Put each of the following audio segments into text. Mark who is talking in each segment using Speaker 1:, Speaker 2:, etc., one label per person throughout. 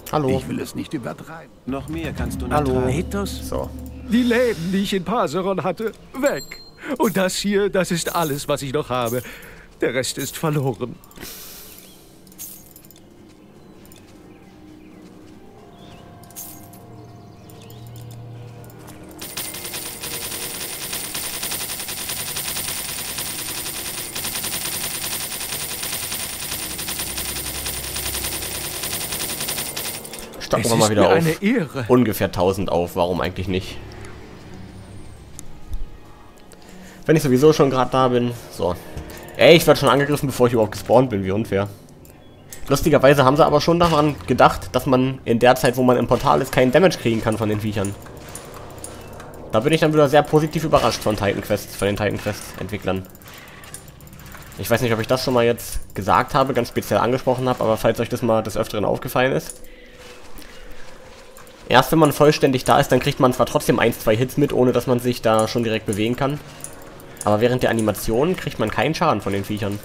Speaker 1: Hallo.
Speaker 2: Ich will es nicht übertreiben.
Speaker 3: Noch mehr kannst du nicht
Speaker 1: Hallo.
Speaker 3: tragen.
Speaker 2: Ethos?
Speaker 1: So.
Speaker 4: Die Läden, die ich in Parseron hatte, weg. Und das hier, das ist alles, was ich noch habe. Der Rest ist verloren.
Speaker 1: Stocken
Speaker 4: Es
Speaker 1: wir mal
Speaker 4: ist
Speaker 1: wieder
Speaker 4: mir
Speaker 1: auf
Speaker 4: eine Ehre.
Speaker 1: ungefähr 1000 auf. Warum eigentlich nicht? Wenn ich sowieso schon gerade da bin. So. Ey, ich werde schon angegriffen, bevor ich überhaupt gespawnt bin. Wie unfair. Lustigerweise haben sie aber schon daran gedacht, dass man in der Zeit, wo man im Portal ist, keinen Damage kriegen kann von den Viechern. Da bin ich dann wieder sehr positiv überrascht von Titan Quest, von den Titan Quest Entwicklern. Ich weiß nicht, ob ich das schon mal jetzt gesagt habe, ganz speziell angesprochen habe, aber falls euch das mal des Öfteren aufgefallen ist. Erst wenn man vollständig da ist, dann kriegt man zwar trotzdem 1, 2 Hits mit, ohne dass man sich da schon direkt bewegen kann. Aber während der Animation kriegt man keinen Schaden von den Viechern.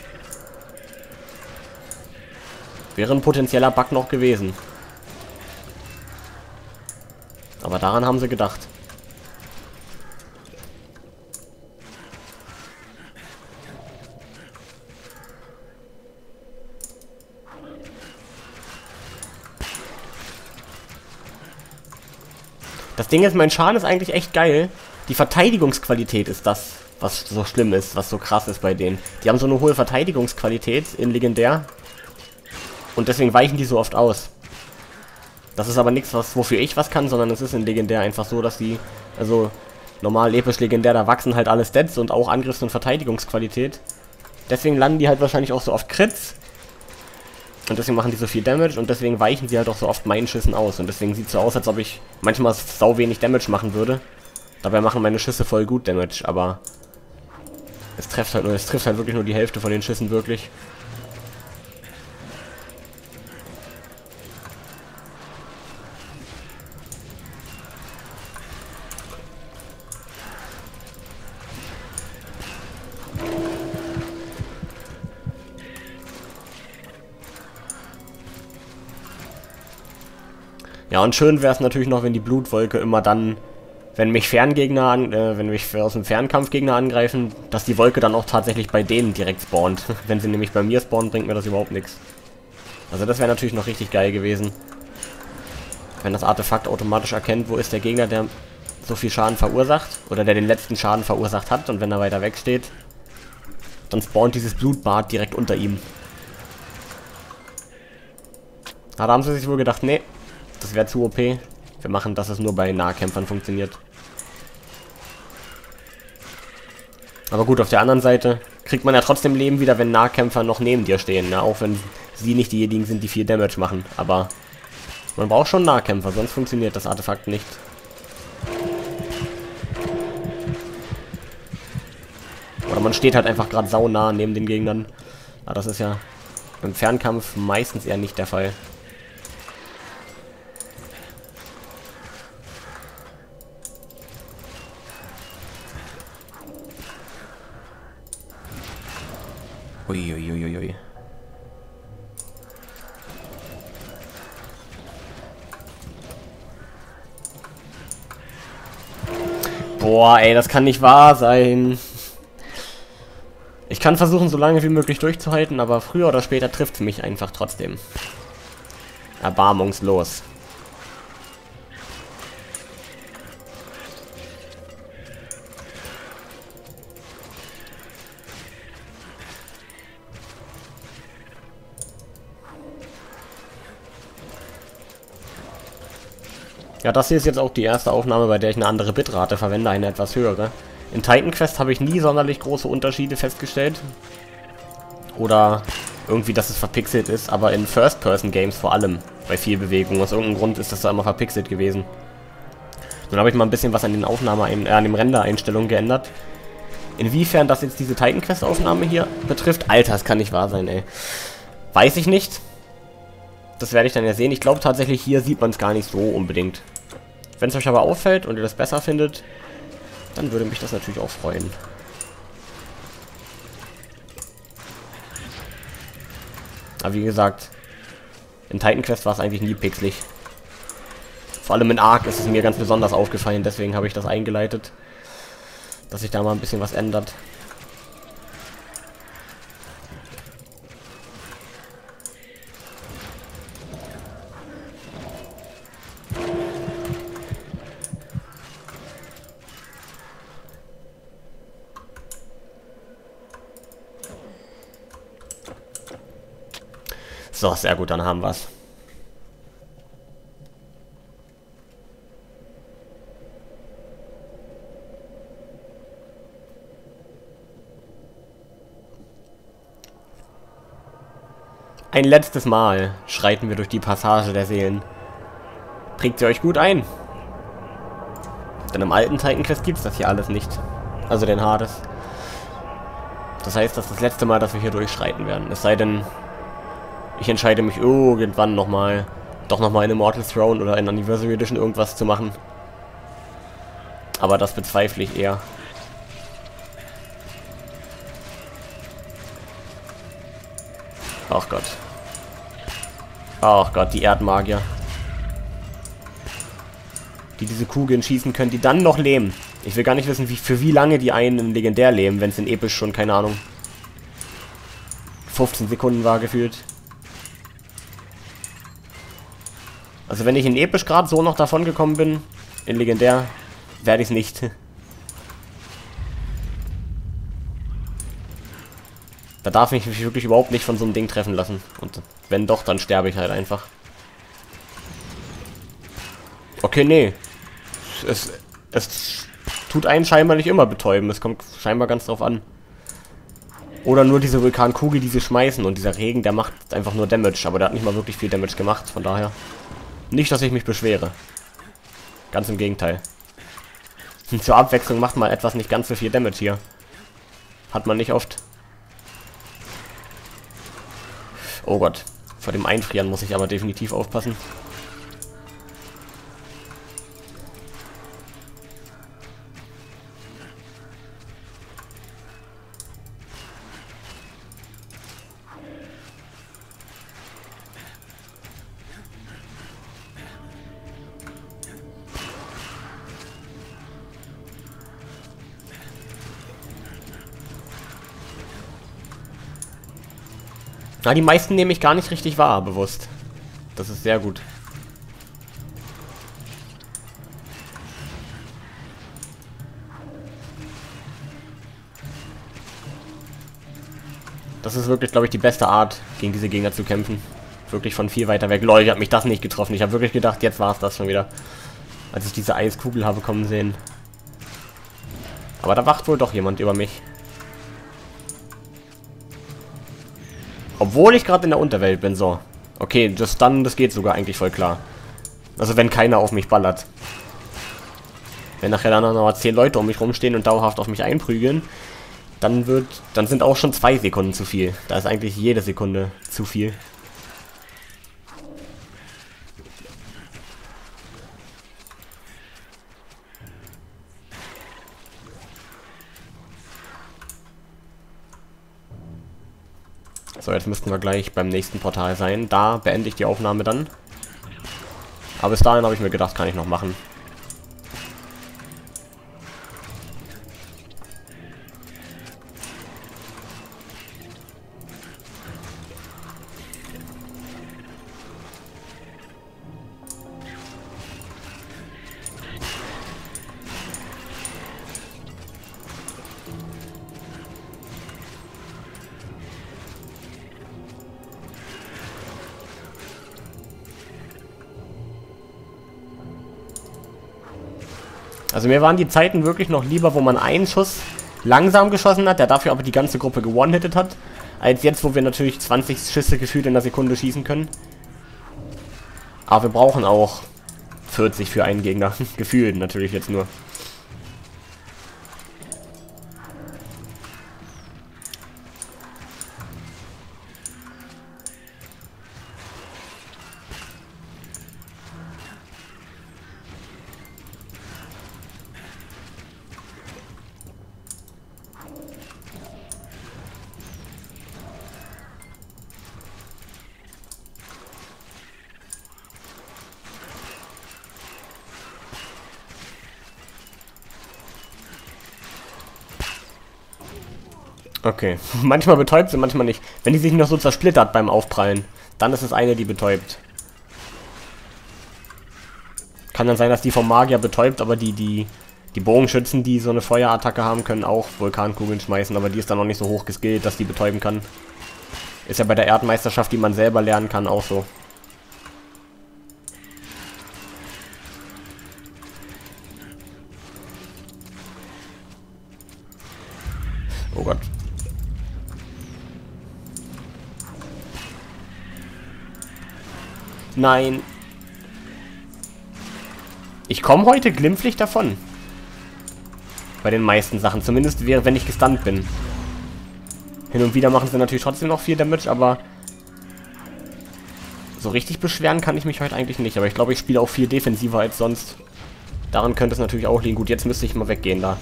Speaker 1: Wäre ein potenzieller Bug noch gewesen. Aber daran haben sie gedacht. Das Ding ist, mein Schaden ist eigentlich echt geil. Die Verteidigungsqualität ist das, was so schlimm ist, was so krass ist bei denen. Die haben so eine hohe Verteidigungsqualität in Legendär. Und deswegen weichen die so oft aus. Das ist aber nichts, wofür ich was kann, sondern es ist in Legendär einfach so, dass die, also normal episch Legendär, da wachsen halt alle Stats und auch Angriffs- und Verteidigungsqualität. Deswegen landen die halt wahrscheinlich auch so oft Crits. Und deswegen machen die so viel Damage und deswegen weichen sie halt auch so oft meinen Schüssen aus. Und deswegen sieht es so aus, als ob ich manchmal sau wenig Damage machen würde. Dabei machen meine Schüsse voll gut Damage, aber es trifft halt wirklich nur die Hälfte von den Schüssen wirklich. Ja, und schön wäre es natürlich noch, wenn die Blutwolke immer dann, wenn mich wenn mich aus dem Fernkampf Gegner angreifen, dass die Wolke dann auch tatsächlich bei denen direkt spawnt. Wenn sie nämlich bei mir spawnt, bringt mir das überhaupt nichts. Also das wäre natürlich noch richtig geil gewesen. Wenn das Artefakt automatisch erkennt, wo ist der Gegner, der so viel Schaden verursacht, oder der den letzten Schaden verursacht hat, und wenn er weiter weg steht, dann spawnt dieses Blutbad direkt unter ihm. Da haben sie sich wohl gedacht, nee, das wäre zu OP. Wir machen, dass es nur bei Nahkämpfern funktioniert. Aber gut, auf der anderen Seite kriegt man ja trotzdem Leben wieder, wenn Nahkämpfer noch neben dir stehen. Ja? Auch wenn sie nicht diejenigen sind, die viel Damage machen. Aber man braucht schon Nahkämpfer, sonst funktioniert das Artefakt nicht. Oder man steht halt einfach gerade saunah neben den Gegnern. Aber das ist ja im Fernkampf meistens eher nicht der Fall. Uiuiuiui. Boah, ey, das kann nicht wahr sein. Ich kann versuchen, so lange wie möglich durchzuhalten, aber früher oder später trifft es mich einfach trotzdem. Erbarmungslos. Ja, das hier ist jetzt auch die erste Aufnahme, bei der ich eine andere Bitrate verwende, eine etwas höhere. In Titan Quest habe ich nie sonderlich große Unterschiede festgestellt. Oder irgendwie, dass es verpixelt ist, aber in First-Person-Games vor allem, bei viel Bewegung. Aus irgendeinem Grund ist das da immer verpixelt gewesen. Dann habe ich mal ein bisschen was an den an dem Render-Einstellungen geändert. Inwiefern das jetzt diese Titan Quest-Aufnahme hier betrifft, Alter, das kann nicht wahr sein, ey. Weiß ich nicht. Das werde ich dann ja sehen. Ich glaube tatsächlich, hier sieht man es gar nicht so unbedingt. Wenn es euch aber auffällt und ihr das besser findet, dann würde mich das natürlich auch freuen. Aber wie gesagt, In Titan Quest war es eigentlich nie pixelig. Vor allem in Ark ist es mir ganz besonders aufgefallen, deswegen habe ich das eingeleitet. Dass sich da mal ein bisschen was ändert. So, sehr gut, dann haben wir es. Ein letztes Mal schreiten wir durch die Passage der Seelen. Prägt sie euch gut ein. Denn im alten Titan Quest gibt es das hier alles nicht. Also den Hades. Das heißt, das ist das letzte Mal, dass wir hier durchschreiten werden. Es sei denn, ich entscheide mich irgendwann nochmal, doch nochmal in Immortal Throne oder in Anniversary Edition irgendwas zu machen. Aber das bezweifle ich eher. Ach Gott. Ach Gott, die Erdmagier. Die diese Kugeln schießen können, die dann noch leben. Ich will gar nicht wissen, für wie lange die einen in Legendär leben, wenn es in Episch schon, keine Ahnung, 15 Sekunden war gefühlt. Also wenn ich in Episch gerade so noch davon gekommen bin, in Legendär, werde ich es nicht. Da darf ich mich wirklich überhaupt nicht von so einem Ding treffen lassen. Und wenn doch, dann sterbe ich halt einfach. Okay, nee. Es tut einen scheinbar nicht immer betäuben. Es kommt scheinbar ganz drauf an. Oder nur diese Vulkankugel, die sie schmeißen. Und dieser Regen, der macht einfach nur Damage. Aber der hat nicht mal wirklich viel Damage gemacht. Von daher. Nicht, dass ich mich beschwere. Ganz im Gegenteil. Zur Abwechslung macht mal etwas nicht ganz so viel Damage hier. Hat man nicht oft. Oh Gott. Vor dem Einfrieren muss ich aber definitiv aufpassen. Na, die meisten nehme ich gar nicht richtig wahr, bewusst. Das ist sehr gut. Das ist wirklich, glaube ich, die beste Art, gegen diese Gegner zu kämpfen. Wirklich von viel weiter weg. Leute, hat mich das nicht getroffen. Ich habe wirklich gedacht, jetzt war es das schon wieder. Als ich diese Eiskugel habe kommen sehen. Aber da wacht wohl doch jemand über mich. Obwohl ich gerade in der Unterwelt bin, so. Okay, das geht sogar eigentlich voll klar. Also wenn keiner auf mich ballert. Wenn nachher dann noch 10 Leute um mich rumstehen und dauerhaft auf mich einprügeln, dann sind auch schon 2 Sekunden zu viel. Da ist eigentlich jede Sekunde zu viel. So, jetzt müssten wir gleich beim nächsten Portal sein. Da beende ich die Aufnahme dann. Aber bis dahin habe ich mir gedacht, kann ich noch machen. Also mir waren die Zeiten wirklich noch lieber, wo man einen Schuss langsam geschossen hat, der dafür aber die ganze Gruppe gewone-hitted hat, als jetzt, wo wir natürlich 20 Schüsse gefühlt in der Sekunde schießen können. Aber wir brauchen auch 40 für einen Gegner. Gefühlt natürlich jetzt nur. Okay. Manchmal betäubt sie, manchmal nicht. Wenn die sich noch so zersplittert beim Aufprallen, dann ist es eine, die betäubt. Kann dann sein, dass die vom Magier betäubt, aber die Bogenschützen, die so eine Feuerattacke haben, können auch Vulkankugeln schmeißen, aber die ist dann noch nicht so hoch geskillt, dass die betäuben kann. Ist ja bei der Erdmeisterschaft, die man selber lernen kann, auch so. Oh Gott. Nein. Ich komme heute glimpflich davon. Bei den meisten Sachen. Zumindest wenn ich gestunt bin. Hin und wieder machen sie natürlich trotzdem noch viel Damage, aber so richtig beschweren kann ich mich heute eigentlich nicht. Aber ich glaube, ich spiele auch viel defensiver als sonst. Daran könnte es natürlich auch liegen. Gut, jetzt müsste ich mal weggehen da.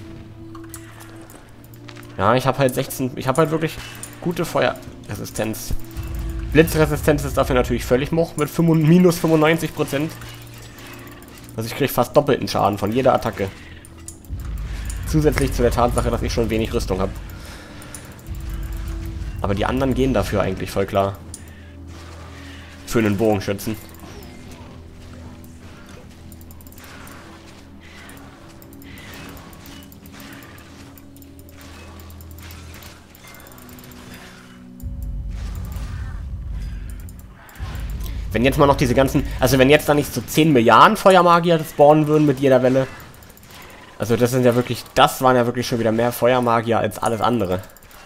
Speaker 1: Ja, ich habe halt 16... Ich habe halt wirklich gute Feuerresistenz. Blitzresistenz ist dafür natürlich völlig moch mit minus 95%. Also ich kriege fast doppelten Schaden von jeder Attacke. Zusätzlich zu der Tatsache, dass ich schon wenig Rüstung habe. Aber die anderen gehen dafür eigentlich voll klar. Für einen Bogenschützen. Wenn jetzt mal noch diese ganzen... Also wenn jetzt da nicht so 10 Milliarden Feuermagier spawnen würden mit jeder Welle. Also das sind ja wirklich... Das waren ja wirklich schon wieder mehr Feuermagier als alles andere.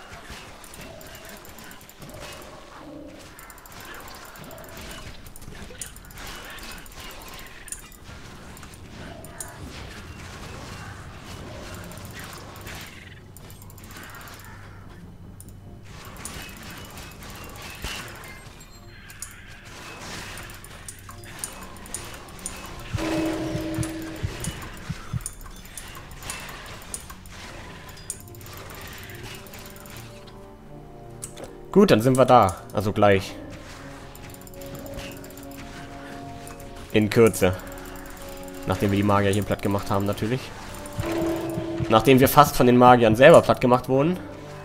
Speaker 1: Gut, dann sind wir da. Also gleich. In Kürze. Nachdem wir die Magier hier platt gemacht haben, natürlich. Nachdem wir fast von den Magiern selber platt gemacht wurden.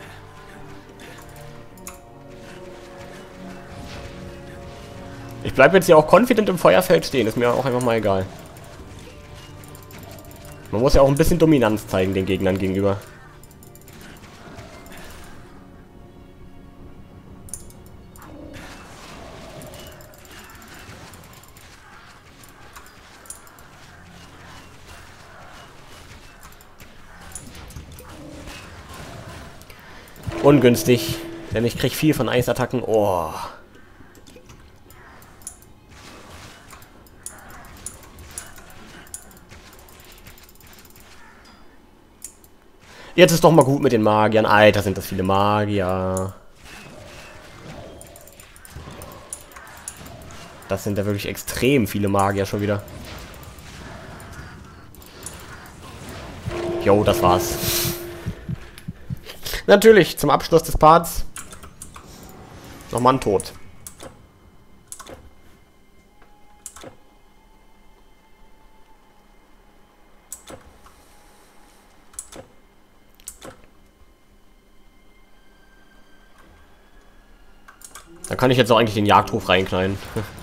Speaker 1: Ich bleibe jetzt hier auch confident im Feuerfeld stehen. Ist mir auch einfach mal egal. Man muss ja auch ein bisschen Dominanz zeigen den Gegnern gegenüber. Ungünstig, denn ich krieg viel von Eisattacken. Oh. Jetzt ist doch mal gut mit den Magiern. Alter, sind das viele Magier. Das sind ja wirklich extrem viele Magier schon wieder. Jo, das war's. Natürlich, zum Abschluss des Parts nochmal ein Tod. Da kann ich jetzt auch eigentlich den Jagdruf reinknallen.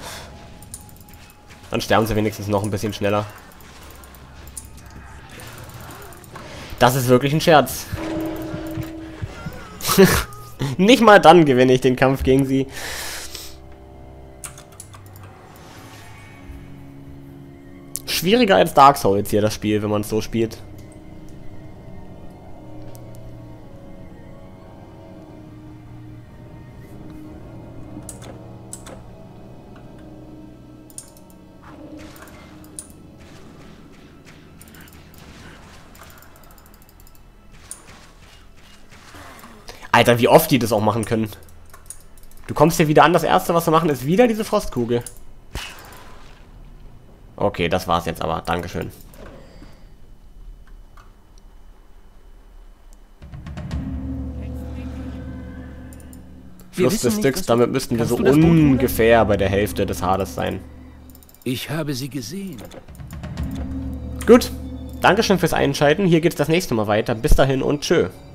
Speaker 1: Dann sterben sie wenigstens noch ein bisschen schneller. Das ist wirklich ein Scherz. Nicht mal dann gewinne ich den Kampf gegen sie. Schwieriger als Dark Souls hier das Spiel, wenn man es so spielt. Alter, wie oft die das auch machen können. Du kommst hier wieder an, das erste, was wir machen, ist wieder diese Frostkugel. Okay, das war's jetzt aber. Dankeschön. Fluss des Stücks, damit müssten wir so ungefähr bei der Hälfte des Hades sein.
Speaker 2: Ich habe sie gesehen.
Speaker 1: Gut, Dankeschön fürs Einschalten. Hier geht's das nächste Mal weiter. Bis dahin und tschö.